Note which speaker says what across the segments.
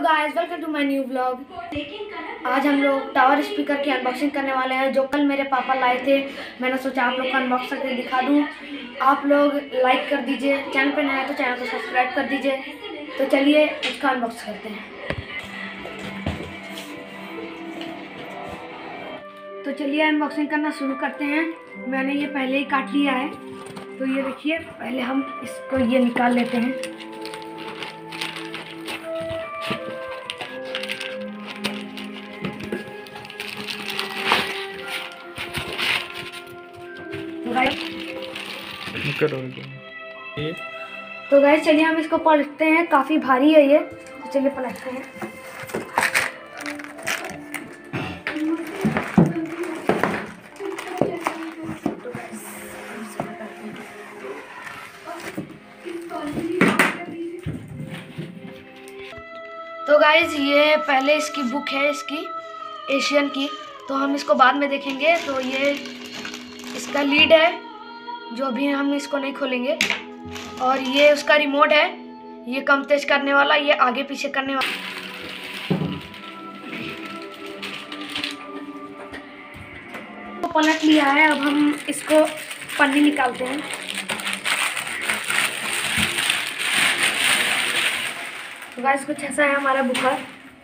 Speaker 1: Guys, welcome to my new vlog. आज हम लोग टावर स्पीकर की अनबॉक्सिंग करने वाले हैं जो कल मेरे पापा लाए थे। मैंने सोचा आप लोग को अनबॉक्स करके दिखा दूं। आप लोग लाइक कर दीजिए, चैनल पे नए हैं तो चैनल को सब्सक्राइब कर दीजिए। तो चलिए इसका अनबॉक्स करते हैं। तो चलिए अनबॉक्सिंग करना शुरू करते हैं। मैंने ये पहले ही काट लिया है, तो ये देखिए। पहले हम इसको ये निकाल लेते हैं। तो गाइस चलिए हम इसको पलटते हैं। काफ़ी भारी है ये, तो चलिए पलटते हैं। तो गाइस ये पहले इसकी बुक है, इसकी एशियन की, तो हम इसको बाद में देखेंगे। तो ये इसका लीड है जो अभी हम इसको नहीं खोलेंगे, और ये उसका रिमोट है, ये कम तेज करने वाला, ये आगे पीछे करने वाला। तो पलट लिया है, अब हम इसको पन्नी निकालते हैं। तो गाइस कुछ ऐसा है हमारा बुकर।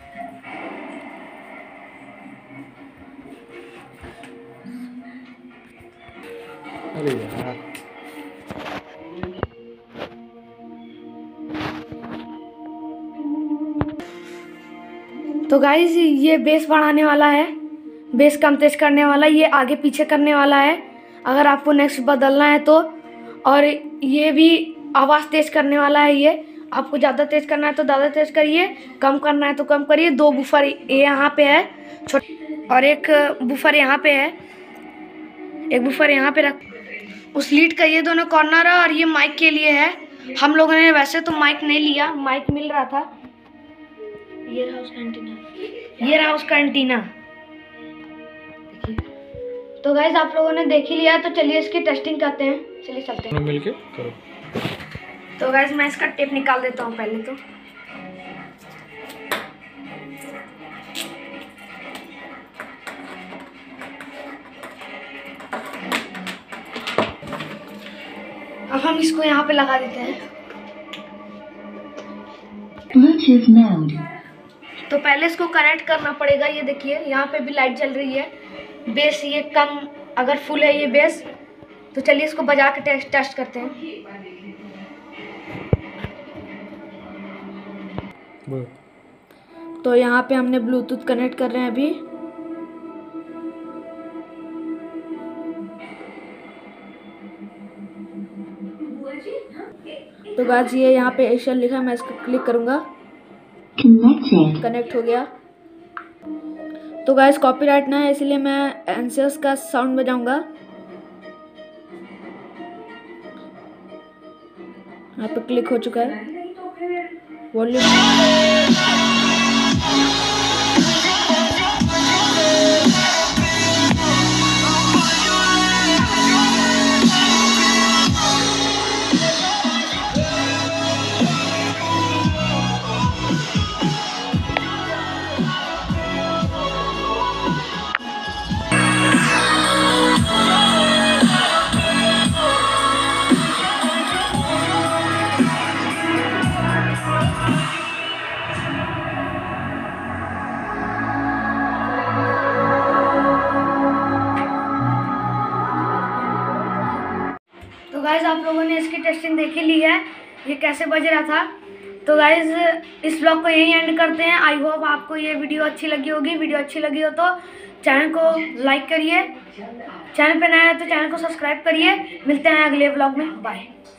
Speaker 2: अरे यार,
Speaker 1: तो गाइस ये बेस बढ़ाने वाला है, बेस कम तेज करने वाला, ये आगे पीछे करने वाला है अगर आपको नेक्स्ट बदलना है तो। और ये भी आवाज़ तेज करने वाला है। ये आपको ज़्यादा तेज करना है तो ज़्यादा तेज करिए, कम करना है तो कम करिए। 2 बूफर यहाँ पे है छोटे, और एक बूफर यहाँ पे है, एक बूफर यहाँ पे रख। उस लीड का ये दोनों कॉर्नर है, और ये माइक के लिए है। हम लोगों ने वैसे तो माइक नहीं लिया, माइक मिल रहा था। ये रहा उसका एंटीना, ये रहा उसका एंटीना। तो गाइस आप लोगों ने देख ही लिया, तो चलिए इसकी टेस्टिंग करते हैं। चलिए चलते हैं,
Speaker 2: मिलके करो।
Speaker 1: तो गाइस मैं इसका टेप निकाल देता हूँ पहले तो। अब हम इसको यहाँ पे लगा देते हैं।
Speaker 3: Bluetooth mode.
Speaker 1: तो पहले इसको कनेक्ट करना पड़ेगा। ये देखिए यहाँ पे भी लाइट जल रही है। बेस ये कम, अगर फुल है ये बेस, तो चलिए इसको बजा के टेस्ट करते हैं। तो यहाँ पे हमने ब्लूटूथ कनेक्ट कर रहे हैं अभी। तो गाइस ये यहाँ पे एशियन लिखा है, मैं इसको क्लिक करूँगा। कनेक्ट हो गया। तो गाइस कॉपीराइट ना है, इसलिए मैं एंसेस का साउंड बजाऊंगा। यहाँ पे क्लिक हो चुका है। वॉल्यूम तो गाइज आप लोगों ने इसकी टेस्टिंग देख ही ली है, ये कैसे बज रहा था। तो गाइज इस ब्लॉग को यहीं एंड करते हैं। आई होप आपको ये वीडियो अच्छी लगी होगी। वीडियो अच्छी लगी हो तो चैनल को लाइक करिए, चैनल पे नया है तो चैनल को सब्सक्राइब करिए। मिलते हैं अगले ब्लॉग में, बाय।